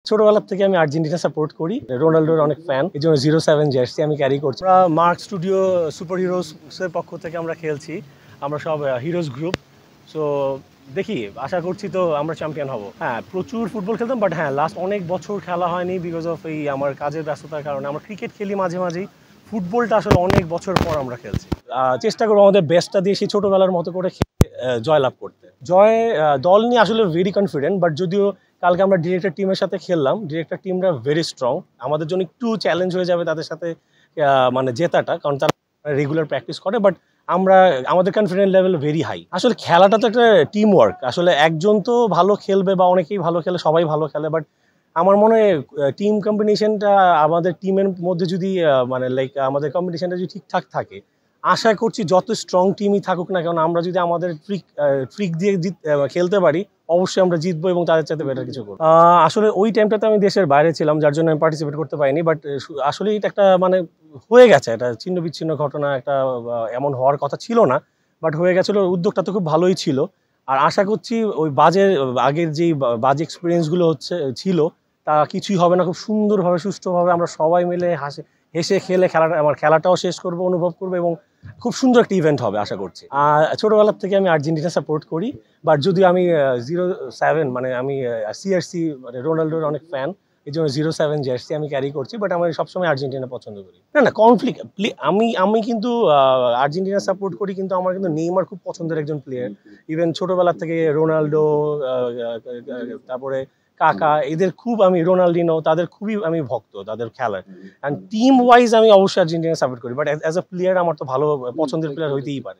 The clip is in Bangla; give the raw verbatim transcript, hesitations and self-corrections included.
ছোটবেলা থেকে আমি আর্জেন্টিনা সাপোর্ট করি, রোনাল্ডোর অনেক ফ্যান, এই জন্য জিরো সেভেন জার্সি আমি ক্যারি করছি। আমরা মার্ক স্টুডিও সুপার হিরোস এর পক্ষ থেকে আমরা খেলছি, আমরা সব হিরোজ গ্রুপ। সো দেখি, আশা করছি তো আমরা চ্যাম্পিয়ন হব। হ্যাঁ, প্রচুর ফুটবল খেলতাম, বাট হ্যাঁ লাস্ট অনেক বছর খেলা হয়নি বিকজ অফ এই আমার কাজের ব্যস্ততার কারণে। আমরা ক্রিকেট খেলি মাঝে মাঝেই, ফুটবলটা আসলে অনেক বছর পর আমরা খেলছি। চেষ্টা করবো আমাদের বেস্টটা দিয়ে সেই ছোটোবেলার মতো করে জয়লাভ করতে। জয় দল নিয়ে আসলে ভেরি কনফিডেন্ট, বাট যদিও কালকে আমরা ডিরেক্টর টিমের সাথে খেললাম, ডিরেক্টর টিমটা ভেরি স্ট্রং, আমাদের জন্য একটু চ্যালেঞ্জ হয়ে যাবে তাদের সাথে মানে জেতাটা, কারণ তারা রেগুলার প্র্যাকটিস করে। বাট আমরা আমাদের কনফিডেন্স লেভেল ভেরি হাই। আসলে খেলাটা তো একটা টিম ওয়ার্ক, আসলে একজন তো ভালো খেলবে বা অনেকেই ভালো খেলে, সবাই ভালো খেলে, বাট আমার মনে হয় টিম কম্বিনেশনটা আমাদের টিমের মধ্যে যদি মানে লাইক আমাদের কম্বিনেশনটা যদি ঠিকঠাক থাকে, আশা করছি যত স্ট্রং টিমই থাকুক না কেন, আমরা যদি আমাদের ট্রিক ট্রিক দিয়ে খেলতে পারি, অবশ্যই আমরা জিতবো এবং তাদের চাইতে বেটার কিছু করবো। আসলে ওই টাইমটাতে আমি দেশের বাইরে ছিলাম, যার জন্য আমি পার্টিসিপেট করতে পারিনি, বাট আসলে এটা একটা মানে হয়ে গেছে, এটা ছিন্ন বিচ্ছিন্ন ঘটনা, একটা এমন হওয়ার কথা ছিল না, বাট হয়ে গেছিলো। উদ্যোগটা তো খুব ভালোই ছিল, আর আশা করছি ওই বাজে আগের যেই বাজে এক্সপিরিয়েন্সগুলো হচ্ছে ছিল তা কিছুই হবে না। খুব সুন্দরভাবে সুষ্ঠুভাবে আমরা সবাই মিলে হাসে হেসে খেলে খেলাটা, আমার খেলাটাও শেষ করবো, অনুভব করবো, এবং খুব সুন্দর একটা ইভেন্ট হবে আশা করছি। আর ছোটোবেলার থেকে আমি আর্জেন্টিনা সাপোর্ট করি, বাট যদি আমি জিরো সেভেন মানে আমি সিআরসি মানে রোনাল্ডোর অনেক ফ্যান, এই জন্য জিরো সেভেন জার্সি আমি ক্যারি করছি, বাট আমি সবসময় আর্জেন্টিনা পছন্দ করি। না না কনফ্লিক্ট, আমি আমি কিন্তু আর্জেন্টিনা সাপোর্ট করি, কিন্তু আমার কিন্তু নেইমার খুব পছন্দের একজন প্লেয়ার। ইভেন ছোটোবেলার থেকে রোনাল্ডো, তারপরে কাকা, এদের খুব আমি, রোনাল্ডিনো, তাদের খুবই আমি ভক্ত তাদের খেলার। অ্যান্ড টিম ওয়াইজ আমি অবশ্যই আর্জেন্টিনা সাপোর্ট করি, বাট অ্যাজ আ প্লেয়ার আমার তো ভালো পছন্দের প্লেয়ার হইতেই পারে।